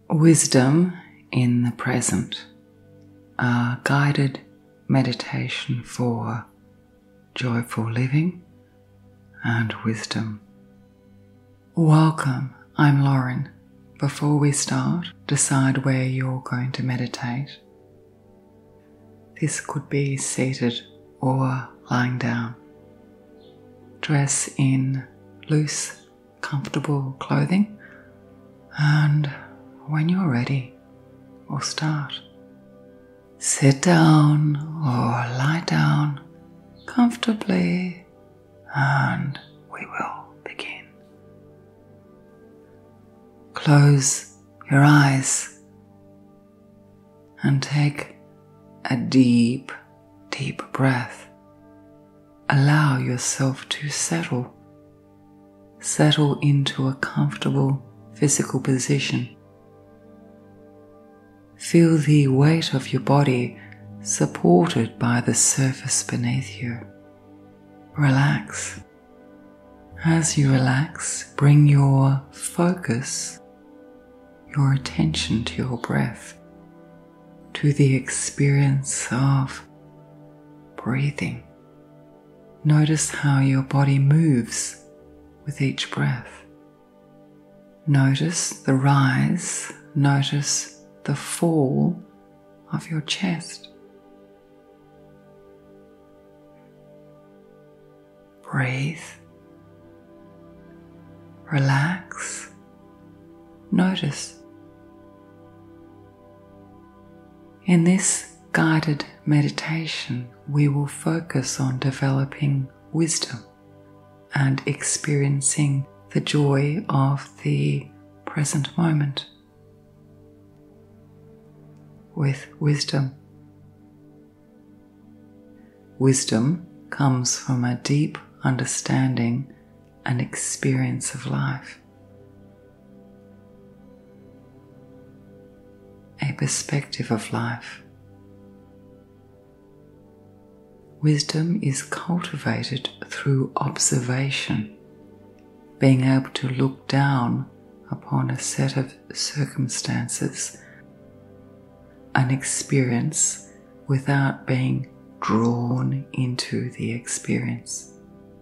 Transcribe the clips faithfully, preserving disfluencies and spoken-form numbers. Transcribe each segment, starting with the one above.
Wisdom in the Present, a guided meditation for joyful living and wisdom. Welcome, I'm Lauren. Before we start, decide where you're going to meditate. This could be seated or lying down. Dress in loose, comfortable clothing, and when you're ready, we'll start. Sit down or lie down comfortably, and we will begin. Close your eyes and take a deep, deep breath. Allow yourself to settle. Settle into a comfortable physical position. Feel the weight of your body supported by the surface beneath you. Relax. As you relax, bring your focus, your attention to your breath, to the experience of breathing. Notice how your body moves with each breath. Notice the rise, notice the fall of your chest. Breathe. Relax. Notice. In this guided meditation, we will focus on developing wisdom and experiencing the joy of the present moment. With wisdom. Wisdom comes from a deep understanding and experience of life. A perspective of life. Wisdom is cultivated through observation, being able to look down upon a set of circumstances, an experience without being drawn into the experience.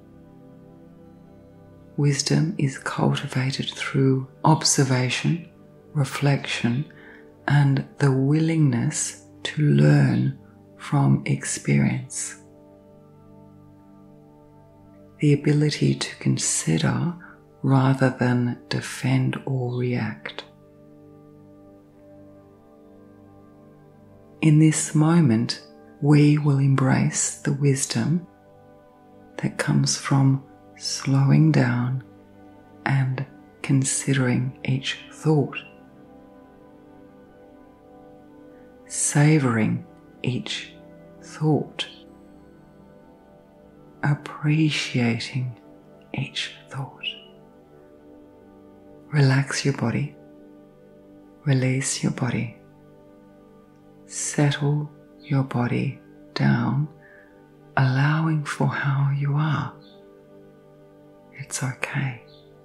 Wisdom is cultivated through observation, reflection, and the willingness to learn from experience. The ability to consider rather than defend or react. In this moment, we will embrace the wisdom that comes from slowing down and considering each thought, savoring each thought, appreciating each thought. Relax your body, release your body. Settle your body down, allowing for how you are. It's okay.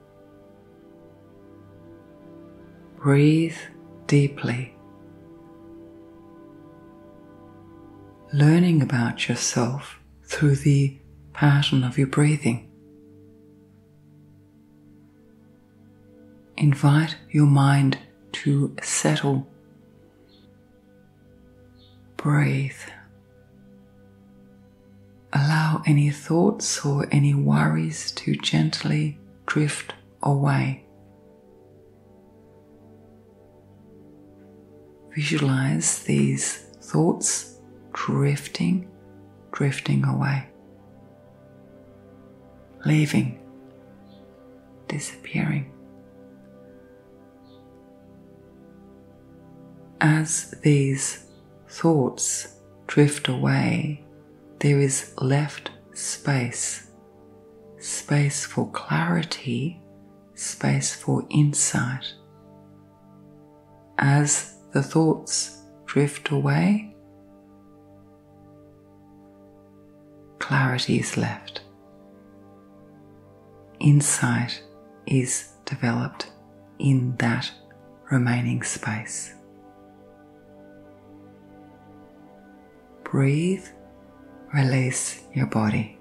Breathe deeply. Learning about yourself through the pattern of your breathing. Invite your mind to settle. Breathe. Allow any thoughts or any worries to gently drift away. Visualize these thoughts drifting, drifting away, leaving, disappearing. As these thoughts drift away, there is left space, space for clarity, space for insight. As the thoughts drift away, clarity is left. Insight is developed in that remaining space. Breathe, release your body.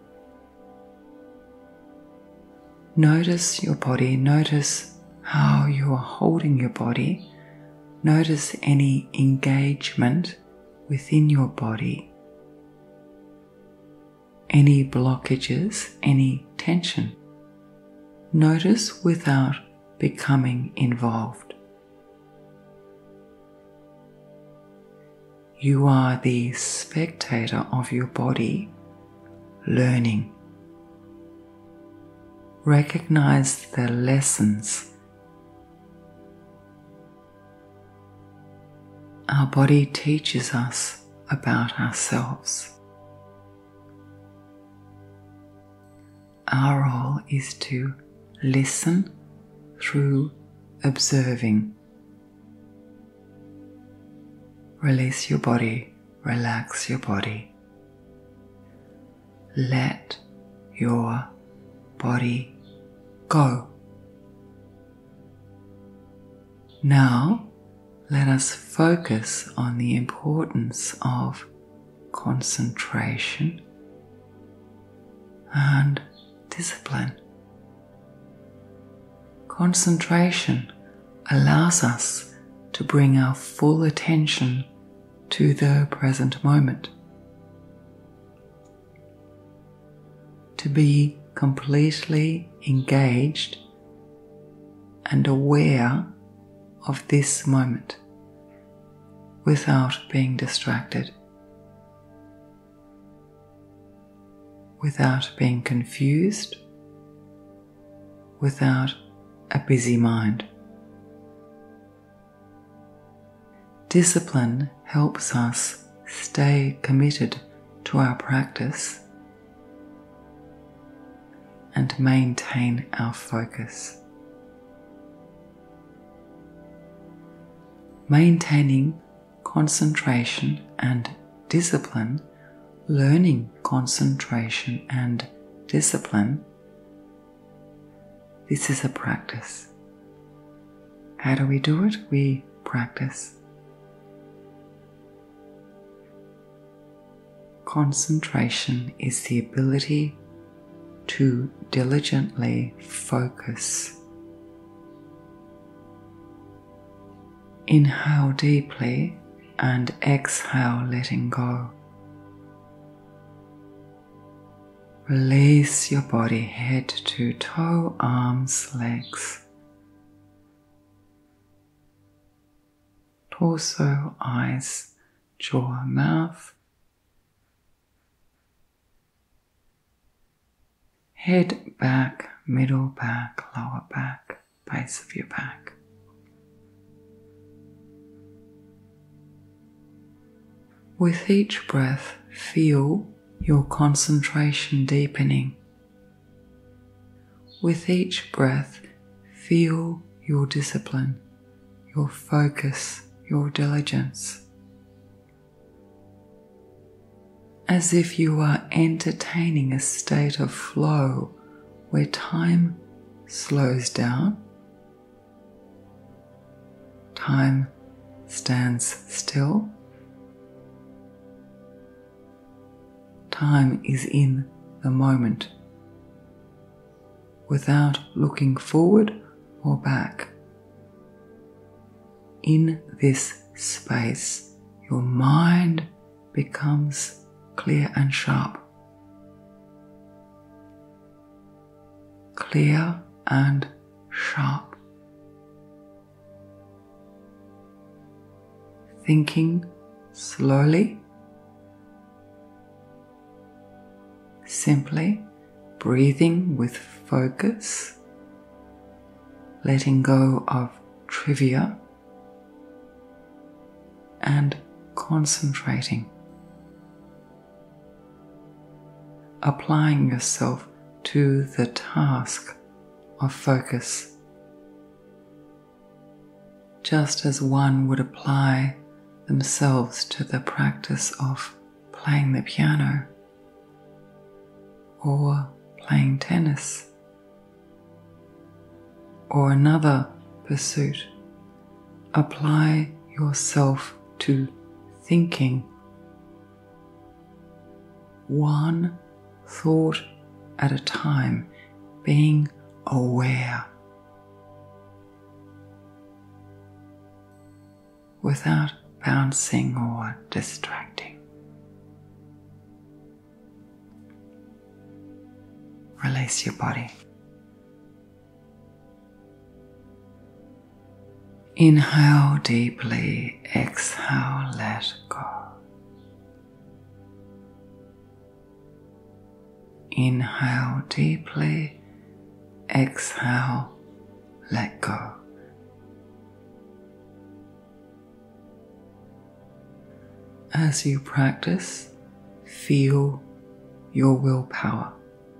Notice your body, notice how you are holding your body, notice any engagement within your body, any blockages, any tension. Notice without becoming involved. You are the spectator of your body, learning. Recognize the lessons. Our body teaches us about ourselves. Our role is to listen through observing. Release your body, relax your body. Let your body go. Now, let us focus on the importance of concentration and discipline. Concentration allows us to bring our full attention to the present moment, to be completely engaged and aware of this moment without being distracted, without being confused, without a busy mind. Discipline helps us stay committed to our practice and maintain our focus. Maintaining concentration and discipline, learning concentration and discipline, this is a practice. How do we do it? We practice. Concentration is the ability to diligently focus. Inhale deeply and exhale, letting go. Release your body, head to toe, arms, legs, torso, eyes, jaw, mouth, head, back, middle back, lower back, base of your back. With each breath, feel your concentration deepening. With each breath, feel your discipline, your focus, your diligence. As if you are entertaining a state of flow where time slows down, time stands still, time is in the moment, without looking forward or back. In this space, your mind becomes clear and sharp. Clear and sharp. Thinking slowly, simply breathing with focus, letting go of trivia, and concentrating. Applying yourself to the task of focus, just as one would apply themselves to the practice of playing the piano or playing tennis or another pursuit apply yourself to thinking one thought at a time, being aware without bouncing or distracting. Release your body. Inhale deeply, exhale, let go. Inhale deeply, exhale, let go. As you practice, feel your willpower.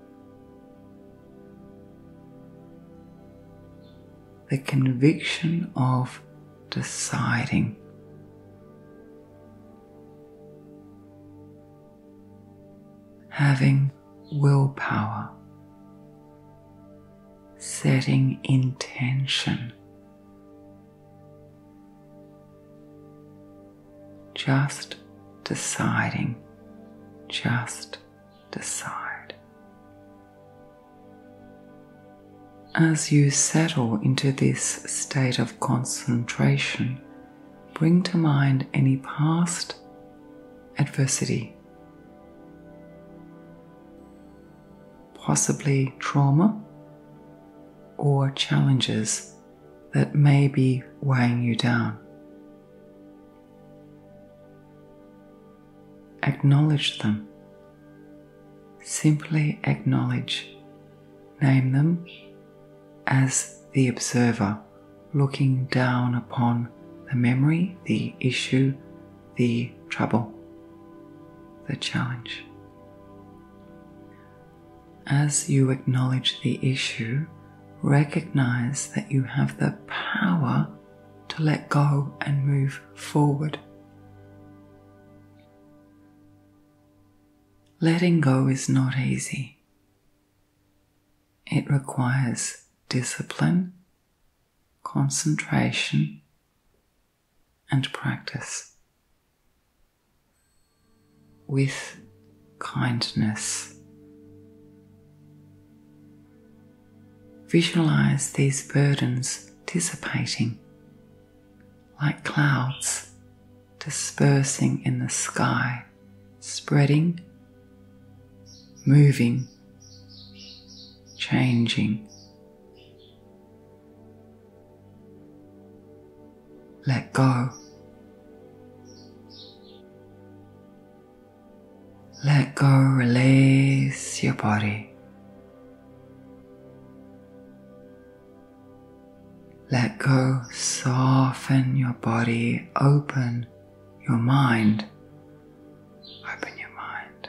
The conviction of deciding. Having willpower. Setting intention. Just deciding. Just decide. As you settle into this state of concentration, bring to mind any past adversity, possibly trauma or challenges that may be weighing you down. Acknowledge them. Simply acknowledge. Name them as the observer looking down upon the memory, the issue, the trouble, the challenge. As you acknowledge the issue, recognize that you have the power to let go and move forward. Letting go is not easy. It requires discipline, concentration, and practice. With kindness. Visualize these burdens dissipating like clouds dispersing in the sky, spreading, moving, changing. Let go. Let go, release your body. Let go, soften your body, open your mind. Open your mind.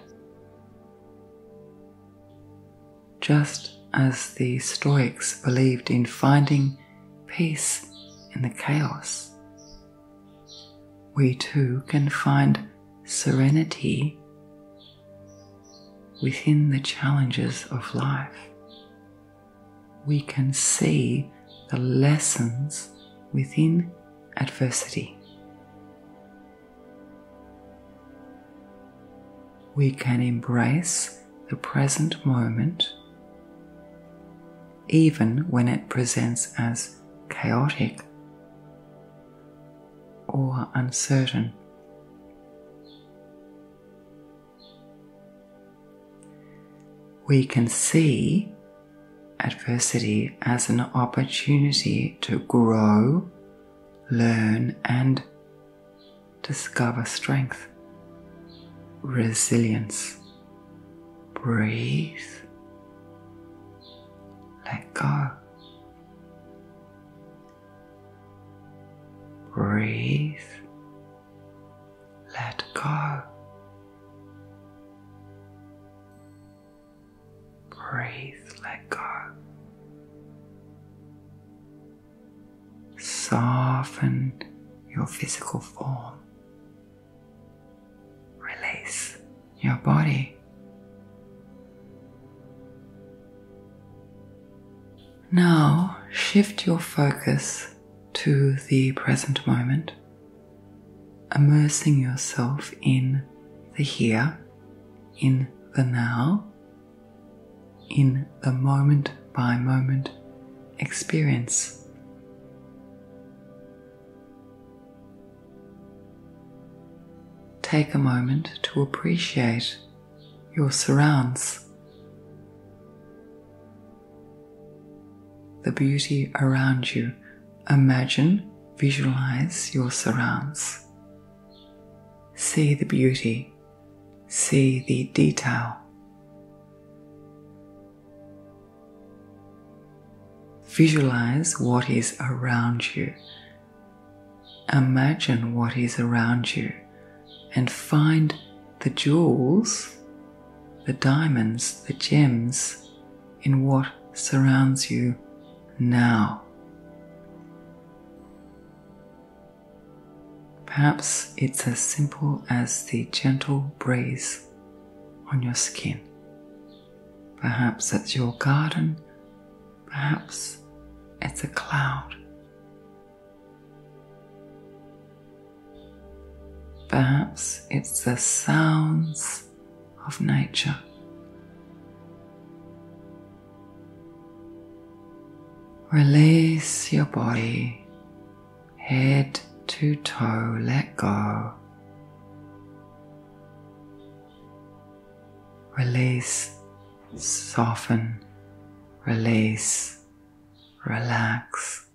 Just as the Stoics believed in finding peace in the chaos, we too can find serenity within the challenges of life. We can see the lessons within adversity. We can embrace the present moment even when it presents as chaotic or uncertain. We can see adversity as an opportunity to grow, learn, and discover strength, resilience. Breathe. Let go. Breathe. Let go. Breathe, let go. Soften your physical form. Release your body. Now shift your focus to the present moment, immersing yourself in the here, in the now, in the moment by moment experience. Take a moment to appreciate your surrounds, the beauty around you. Imagine, visualize your surrounds. See the beauty, see the detail. Visualize what is around you. Imagine what is around you and find the jewels, the diamonds, the gems in what surrounds you now. Perhaps it's as simple as the gentle breeze on your skin. Perhaps it's your garden. Perhaps it's a cloud. Perhaps it's the sounds of nature. Release your body, head to toe, let go. Release, soften, release, relax.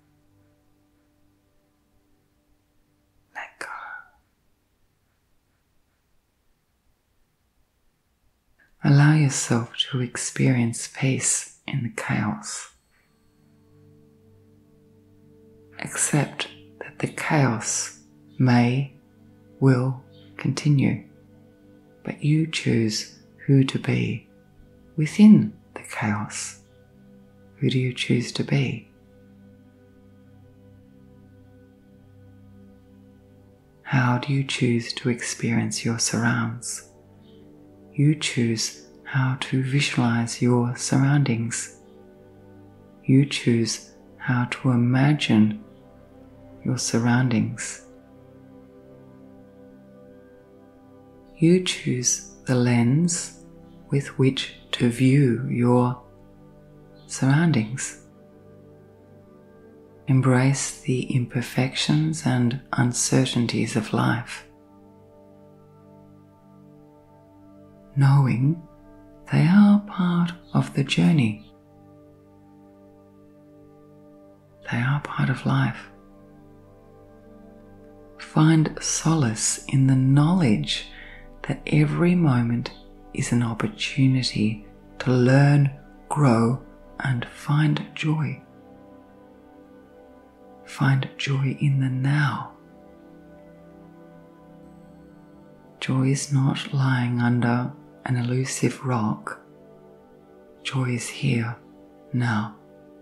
Let go. Allow yourself to experience peace in the chaos. Accept that the chaos may, will continue, but you choose who to be within the chaos. Who do you choose to be? How do you choose to experience your surrounds? You choose how to visualize your surroundings. You choose how to imagine your surroundings. You choose the lens with which to view your surroundings. Embrace the imperfections and uncertainties of life, knowing they are part of the journey. They are part of life. Find solace in the knowledge that every moment is an opportunity to learn, grow, and find joy. Find joy in the now. Joy is not lying under an elusive rock. Joy is here, now.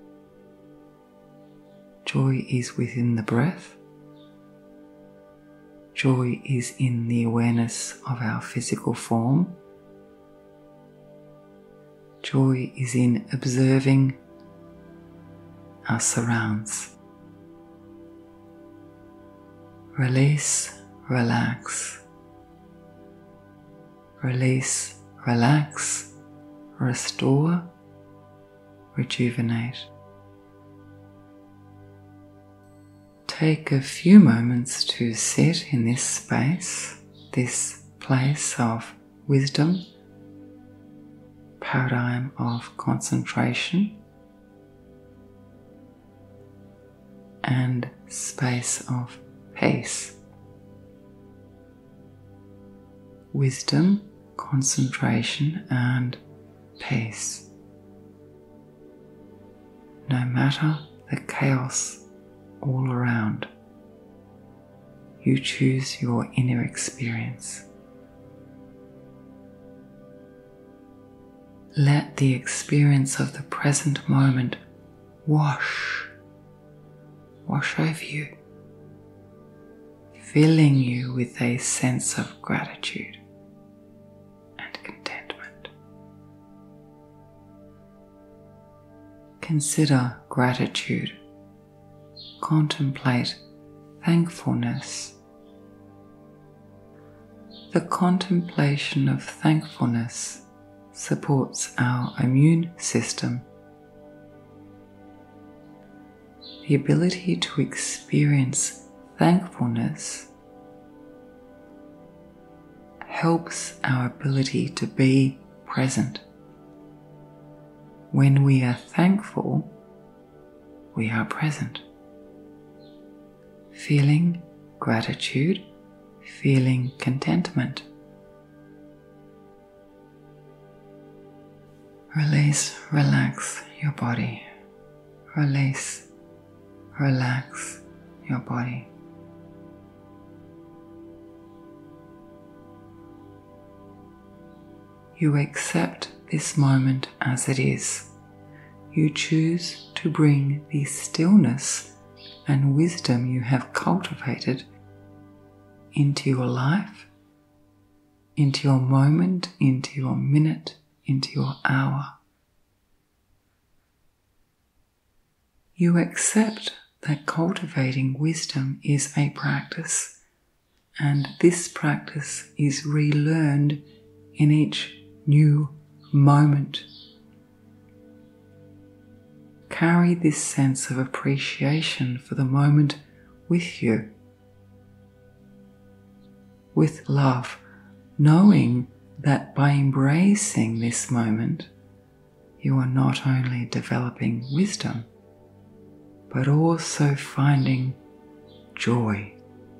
Joy is within the breath. Joy is in the awareness of our physical form. Joy is in observing our surrounds. Release, relax. Release, relax, restore, rejuvenate. Take a few moments to sit in this space, this place of wisdom, paradigm of concentration, and space of peace. Wisdom, concentration, and peace. No matter the chaos all around, you choose your inner experience. Let the experience of the present moment wash, wash over you, filling you with a sense of gratitude and contentment. Consider gratitude contemplate thankfulness. The contemplation of thankfulness supports our immune system. The ability to experience thankfulness helps our ability to be present. When we are thankful, we are present. Feeling gratitude, feeling contentment. Release, relax your body. Release, relax your body. You accept this moment as it is. You choose to bring the stillness and wisdom you have cultivated into your life, into your moment, into your minute, into your hour. You accept that cultivating wisdom is a practice, and this practice is relearned in each new moment. Carry this sense of appreciation for the moment with you, with love, knowing that by embracing this moment, you are not only developing wisdom, but also finding joy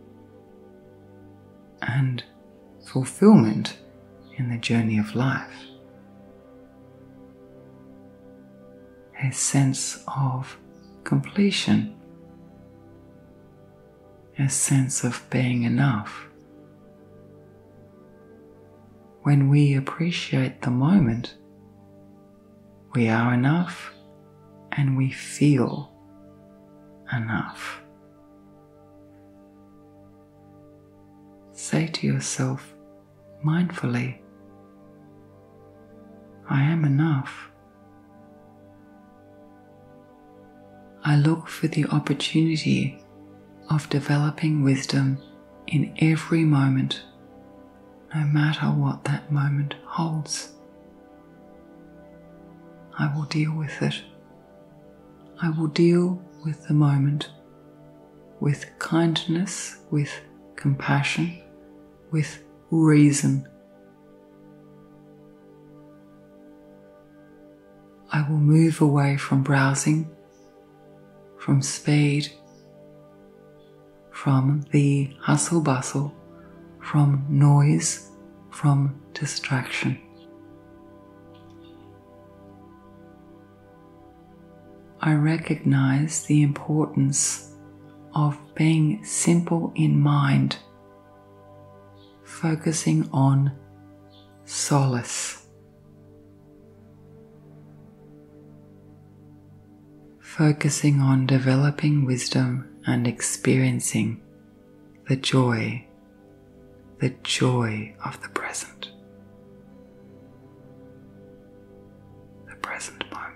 and fulfillment in the journey of life. A sense of completion, a sense of being enough. When we appreciate the moment, we are enough and we feel enough. Say to yourself mindfully, I am enough. I look for the opportunity of developing wisdom in every moment, no matter what that moment holds. I will deal with it. I will deal with the moment with kindness, with compassion, with reason. I will move away from browsing, from speed, from the hustle bustle, from noise, from distraction. I recognize the importance of being simple in mind, focusing on solace, focusing on developing wisdom and experiencing the joy, the joy of the present, the present moment.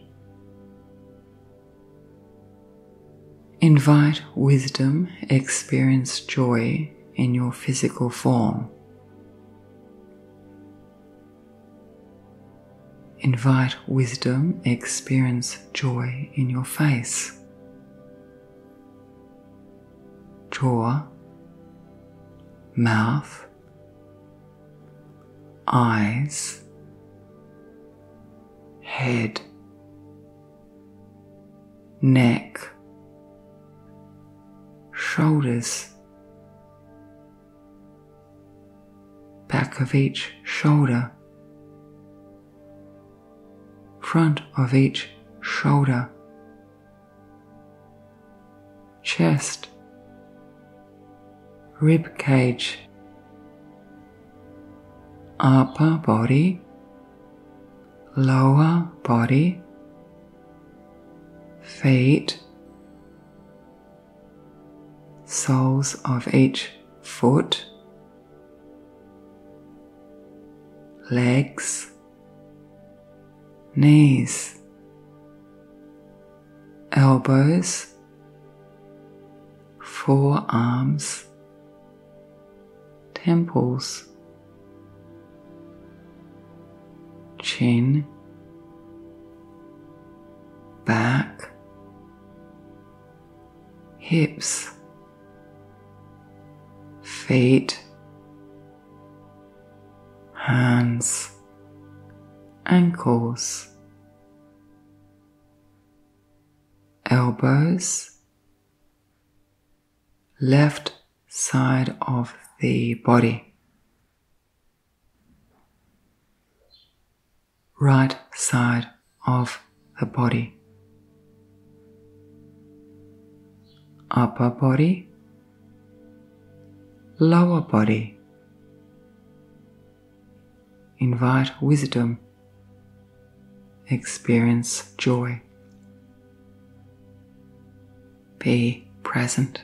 Invite wisdom, experience joy in your physical form. Invite wisdom, experience joy in your face, jaw, mouth, eyes, head, neck, shoulders, back of each shoulder, front of each shoulder, chest, rib cage, upper body, lower body, feet, soles of each foot, legs, knees, elbows, forearms, temples, chin, back, hips, feet, hands, ankles, elbows, left side of the body, right side of the body, upper body, lower body. Invite wisdom, experience joy. Be present.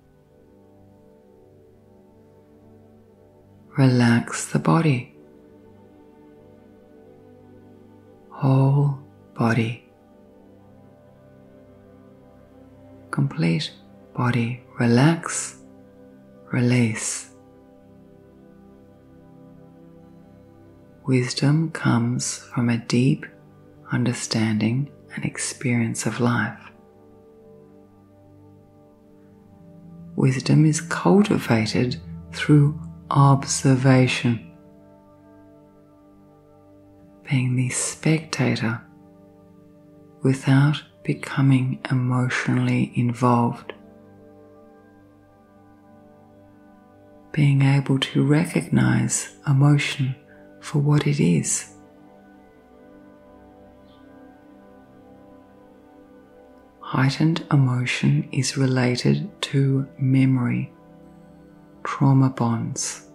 Relax the body, whole body, complete body. Relax, release. Wisdom comes from a deep understanding and experience of life. Wisdom is cultivated through observation, being the spectator without becoming emotionally involved, being able to recognize emotion for what it is. Heightened emotion is related to memory, trauma bonds.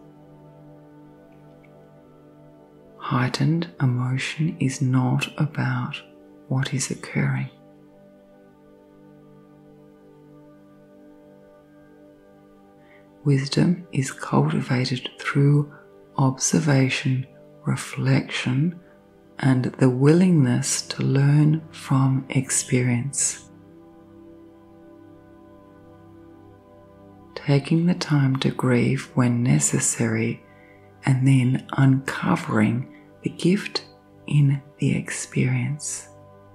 Heightened emotion is not about what is occurring. Wisdom is cultivated through observation, reflection, and the willingness to learn from experience. Taking the time to grieve when necessary, and then uncovering the gift in the experience.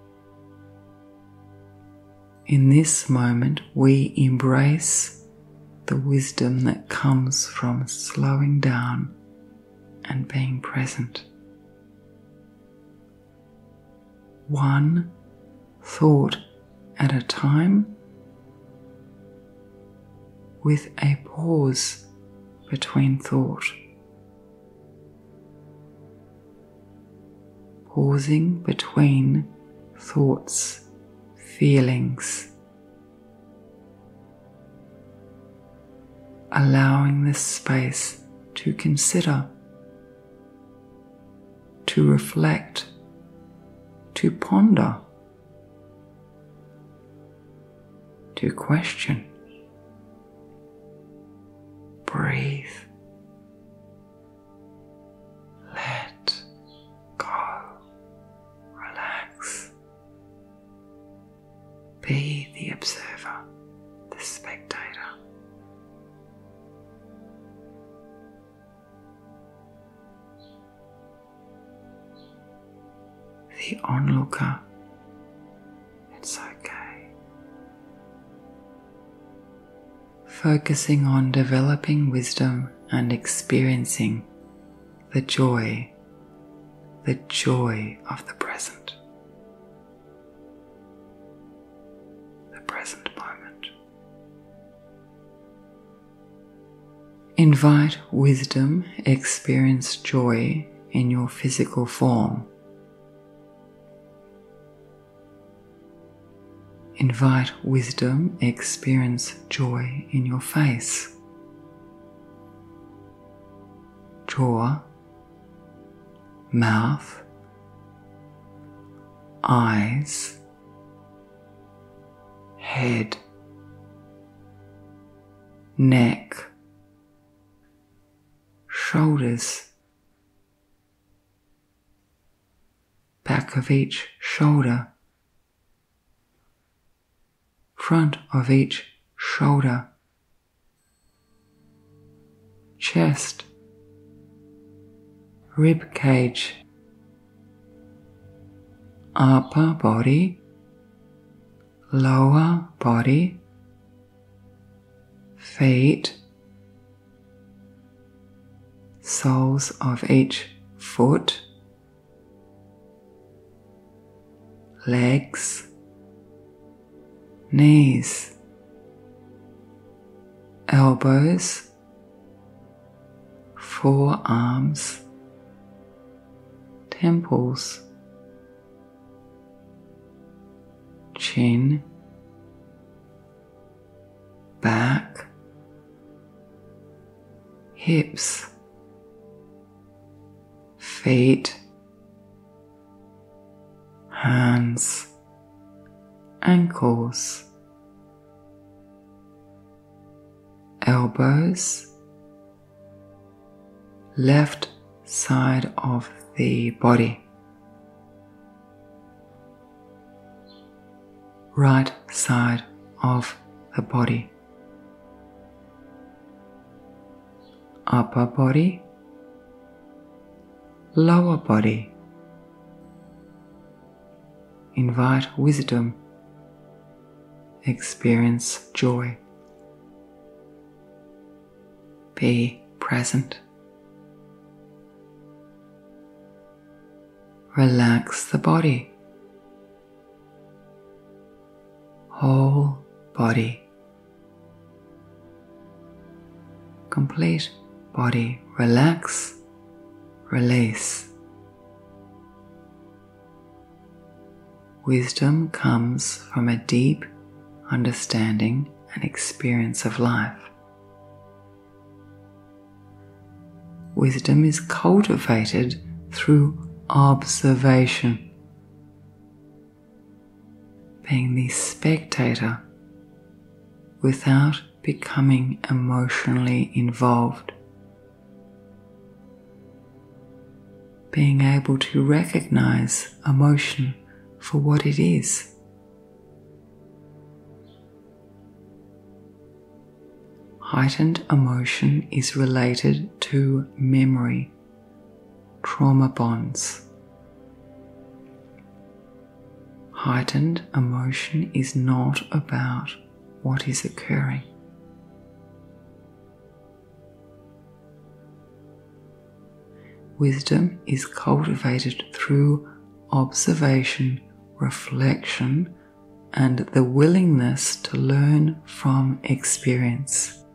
In this moment, we embrace the wisdom that comes from slowing down and being present. One thought at a time, with a pause between thought. Pausing between thoughts, feelings. Allowing the space to consider, to reflect, to ponder, to question. Breathe. Let go. Relax. Be the observer, the spectator. The onlooker. It's okay. Focusing on developing wisdom and experiencing the joy, the joy of the present. The present moment. Invite wisdom, experience joy in your physical form. Invite wisdom, experience joy in your face, jaw, mouth, eyes, head, neck, shoulders, back of each shoulder, front of each shoulder, chest, rib cage, upper body, lower body, feet, soles of each foot, legs, knees, elbows, forearms, temples, chin, back, hips, feet, hands, ankles, elbows, left side of the body, right side of the body, upper body, lower body. Invite wisdom, experience joy. Be present. Relax the body, whole body, complete body. Relax, release. Wisdom comes from a deep understanding and experience of life. Wisdom is cultivated through observation, being the spectator without becoming emotionally involved, being able to recognize emotion for what it is. Heightened emotion is related to memory, trauma bonds. Heightened emotion is not about what is occurring. Wisdom is cultivated through observation, reflection, and the willingness to learn from experience.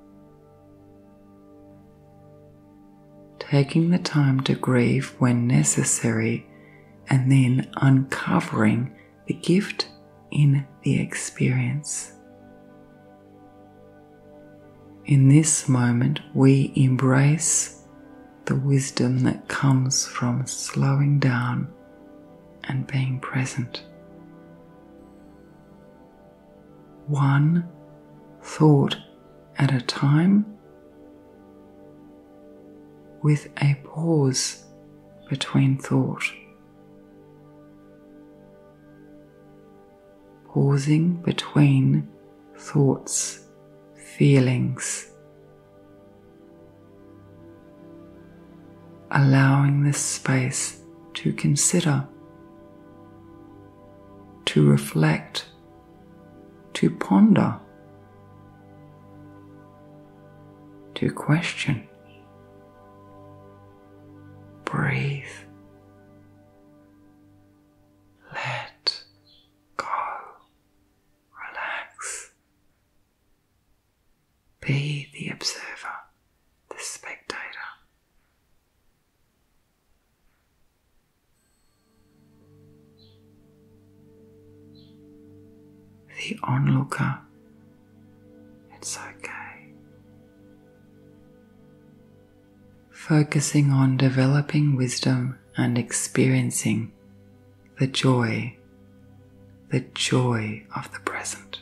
Taking the time to grieve when necessary, and then uncovering the gift in the experience. In this moment, we embrace the wisdom that comes from slowing down and being present. One thought at a time, with a pause between thought. Pausing between thoughts, feelings, allowing the space to consider, to reflect, to ponder, to question. Breathe. Let go. Relax. Be the observer, the spectator. The onlooker. It's okay. Focusing on developing wisdom and experiencing the joy, the joy of the present,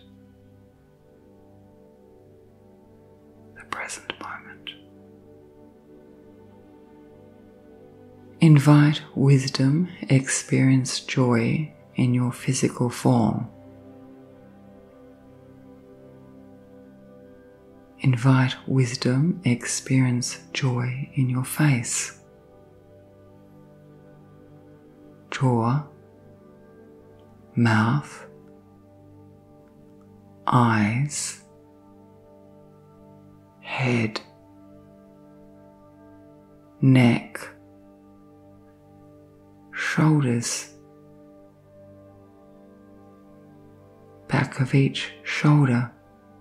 the present moment. Invite wisdom, experience joy in your physical form. Invite wisdom, experience joy in your face, jaw, mouth, eyes, head, neck, shoulders, back of each shoulder,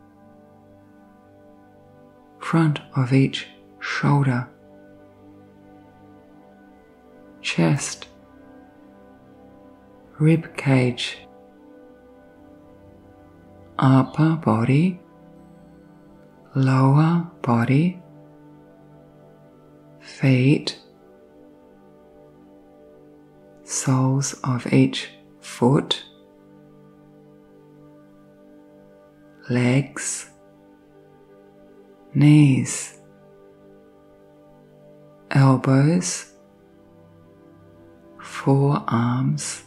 front of each shoulder, chest, rib cage, upper body, lower body, feet, soles of each foot, legs, knees, elbows, forearms,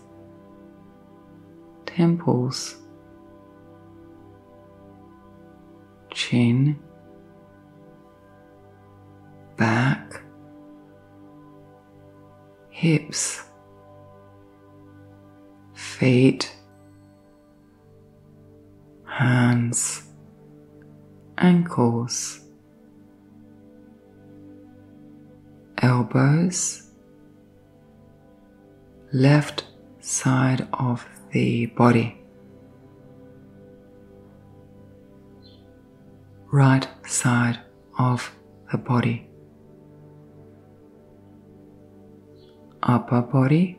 temples, chin, back, hips, feet, hands, ankles, elbows, left side of the body, right side of the body, upper body,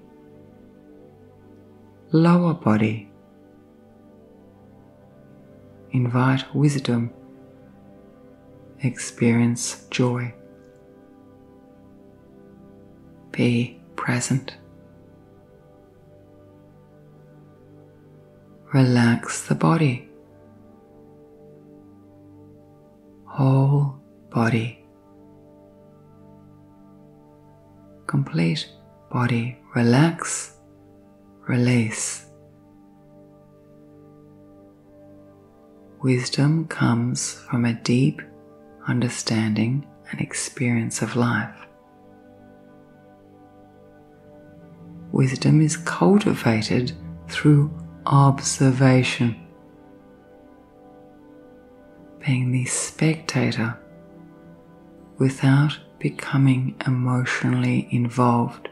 lower body. Invite wisdom, experience joy. Be present. Relax the body, whole body, complete body. Relax, release. Wisdom comes from a deep understanding and experience of life. Wisdom is cultivated through observation, being the spectator without becoming emotionally involved,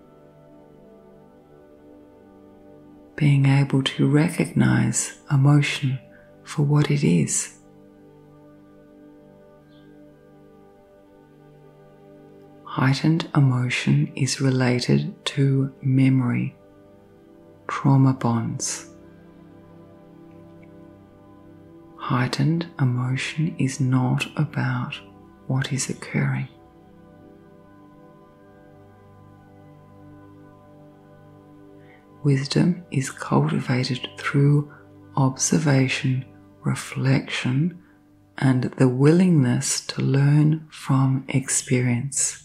being able to recognize emotion for what it is. Heightened emotion is related to memory, trauma bonds. Heightened emotion is not about what is occurring. Wisdom is cultivated through observation, reflection, and the willingness to learn from experience.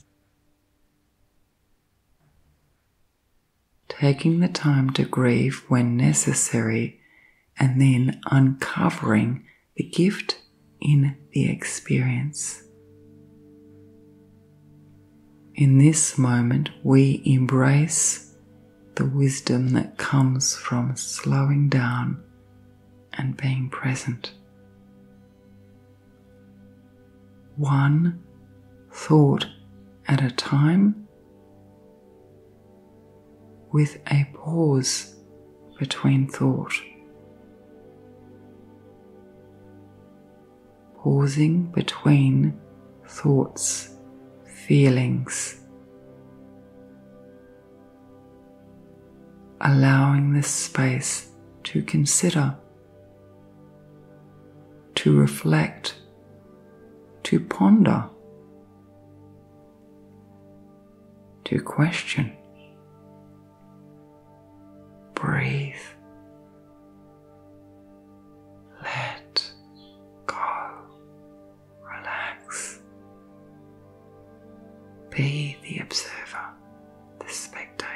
Taking the time to grieve when necessary, and then uncovering the gift in the experience. In this moment, we embrace the wisdom that comes from slowing down and being present. One thought at a time, with a pause between thought. Pausing between thoughts, feelings, allowing the space to consider, to reflect, to ponder, to question. Breathe. Let go. Relax. Be the observer, the spectator.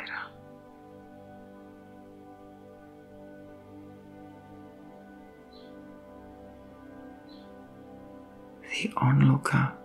the onlooker.